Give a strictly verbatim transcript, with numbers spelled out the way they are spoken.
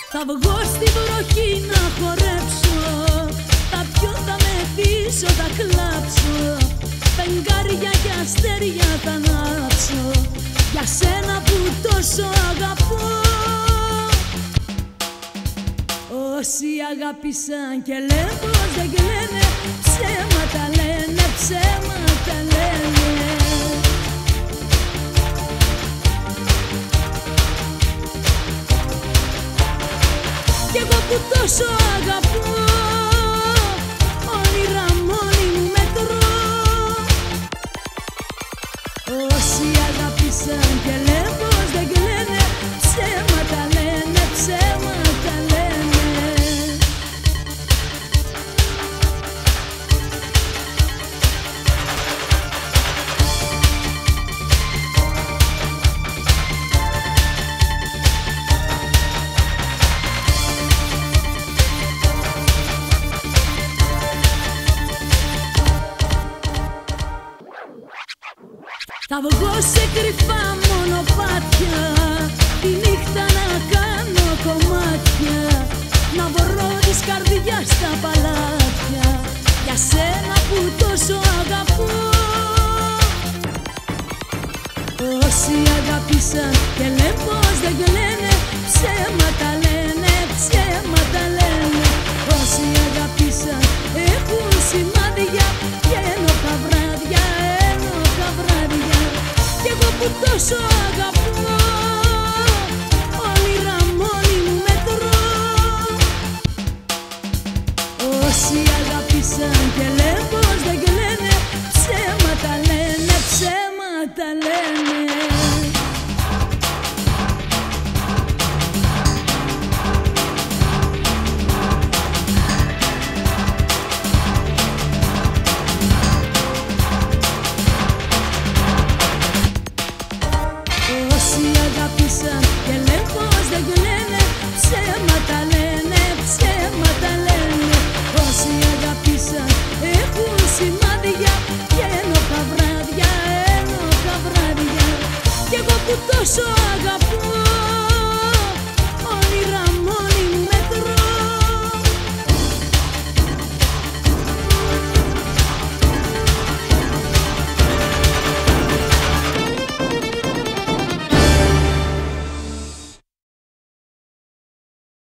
Θα βγω στην βροχή να χορέψω, θα πιω, θα μεθύσω, θα κλάψω, φεγγάρια και αστέρια θα ανάψω για σένα που τόσο αγαπώ. Όσοι αγάπησαν και λένε πως δεν κλαίνε, ψέματα λένε, ψέματα λένε. Κι εγώ που τόσο αγαπώ, όνειρα μόνη μου μετρώ. Όσοι αγάπησαν και λένε πως δεν κλαίνε, ψέματα λένε, ψέματα λένε. Θα βγω σε κρυφά μονοπάτια, τη νύχτα να κάνω κομμάτια, να βρω της καρδιάς τα παλάτια για σένα που τόσο αγαπώ. Όσοι αγάπησαν και λένε πως δεν κλαίνε, ψέματα λένε.